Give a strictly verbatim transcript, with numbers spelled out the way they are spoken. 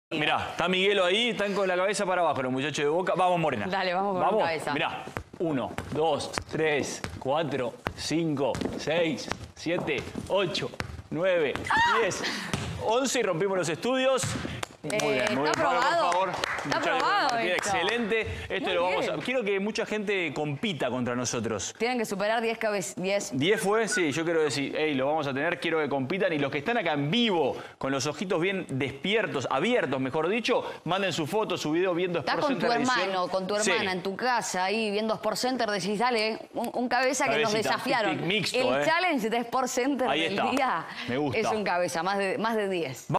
Mirá, está Miguelo ahí, están con la cabeza para abajo los muchachos de Boca. Vamos, Morena. Dale, vamos con ¿Vamos? la cabeza. Mirá, uno, dos, tres, cuatro, cinco, seis, siete, ocho, nueve, diez, once y rompimos los estudios. Muy Eh, bien, muy bien. ¿está Para, aprobado? por favor. ¿Está Muchachos, aprobado partida esto? excelente. Esto Muy lo vamos a... bien. Quiero que mucha gente compita contra nosotros. Tienen que superar diez cabezas. diez. diez fue, sí, yo quiero decir, hey, lo vamos a tener, quiero que compitan. Y los que están acá en vivo, con los ojitos bien despiertos, abiertos, mejor dicho, manden su foto, su video viendo Estás Sport con tu Center edición. hermano, con tu hermana Sí. en tu casa, ahí viendo Sport Center, decís, dale, un, un cabeza que nos Cabecita, desafiaron. tic, tic, mixto, El eh. challenge de Sport Center Ahí del está. día Me gusta. es un cabeza, más de, más de diez.